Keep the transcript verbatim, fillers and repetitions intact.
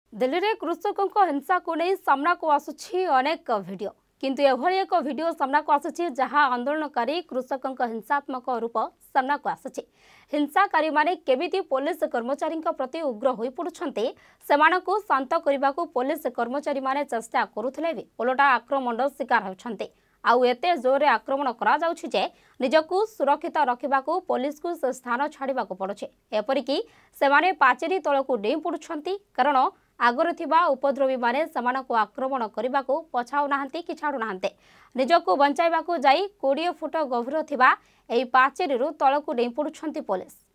दिल्ली रे कृषकों को हिंसा को नहीं सामना को आसुछि अनेक वीडियो किंतु एभली एक वीडियो सामना को आसुछि जहां आंदोलनकारी कृषकों को हिंसात्मक रूप सामना को आसुछि। हिंसाकारी माने केमिति पुलिस कर्मचारी प्रति उग्र होई पड़ुछन्ते सेमानकु शांत करने को पुलिस कर्मचारी माने चेष्टा करुथिले भी ओलटा आक्रमण शिकार होछन्ते। आउ एते जोरे आक्रमण करा जाउछि जे निजकु सुरक्षित रखिबाकू पुलिस को से स्थान छाड़िबाकू पड़ुछि। एपरिकी सेमाने पाचेरी तळकू डेई पड़ुछन्ती कारण आगर थिबा उपद्रवी माने सेमानकु आक्रमण करबाकू पछाउ नाहंती कि छाडु नाहंते। निजकु बंचाइबाकू जाई बीस फुट गभीर थिबा एई पाचेरीरु तळकू डेई पड़ुछन्ती पुलिस।